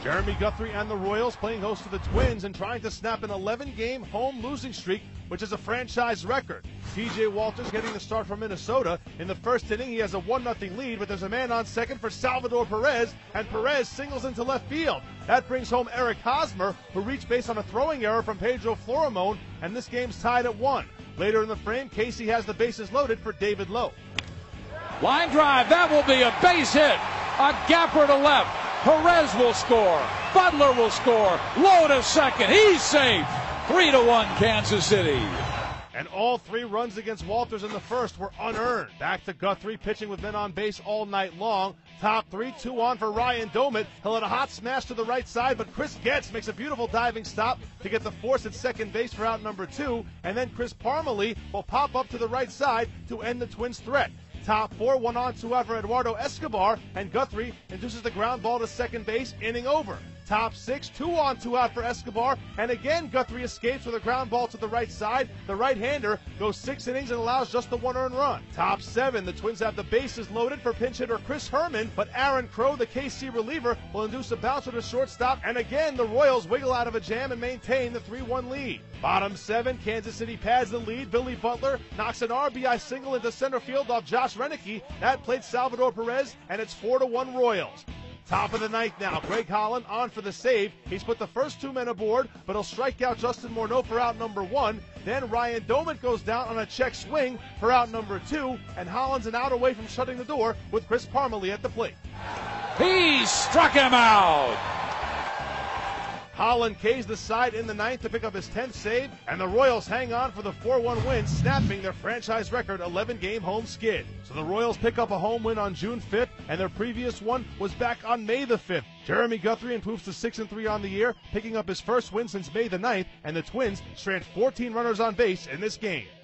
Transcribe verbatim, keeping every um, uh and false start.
Jeremy Guthrie and the Royals playing host to the Twins and trying to snap an eleven game home losing streak, which is a franchise record. T J Walters getting the start from Minnesota. In the first inning, he has a one nothing lead, but there's a man on second for Salvador Perez, and Perez singles into left field. That brings home Eric Hosmer, who reached base on a throwing error from Pedro Florimon, and this game's tied at one. Later in the frame, Casey has the bases loaded for David Lowe. Line drive, that will be a base hit. A gapper to left. Perez will score. Butler will score. Lowe to second. He's safe. Three to one, Kansas City. And all three runs against Walters in the first were unearned. Back to Guthrie, pitching with men on base all night long. Top three, two on for Ryan Doumit. He'll hit a hot smash to the right side, but Chris Getz makes a beautiful diving stop to get the force at second base for out number two. And then Chris Parmelee will pop up to the right side to end the Twins' threat. Top four, one on, two out for Eduardo Escobar, and Guthrie induces the ground ball to second base, inning over. Top six, two on, two out for Escobar, and again Guthrie escapes with a ground ball to the right side. The right-hander goes six innings and allows just the one earned run. Top seven, the Twins have the bases loaded for pinch hitter Chris Herman, but Aaron Crow, the K C reliever, will induce a bouncer to shortstop, and again the Royals wiggle out of a jam and maintain the three one lead. Bottom seven, Kansas City pads the lead. Billy Butler knocks an R B I single into center field off Josh Renicky. That played Salvador Perez, and it's four to one Royals. Top of the ninth now, Greg Holland on for the save. He's put the first two men aboard, but he'll strike out Justin Morneau for out number one. Then Ryan Doumit goes down on a check swing for out number two, and Holland's an out away from shutting the door with Chris Parmelee at the plate. He struck him out. Holland K's the side in the ninth to pick up his tenth save, and the Royals hang on for the four one win, snapping their franchise record eleven game home skid. So the Royals pick up a home win on June fifth, and their previous one was back on May the fifth. Jeremy Guthrie improves to six and three on the year, picking up his first win since May the ninth, and the Twins strand fourteen runners on base in this game.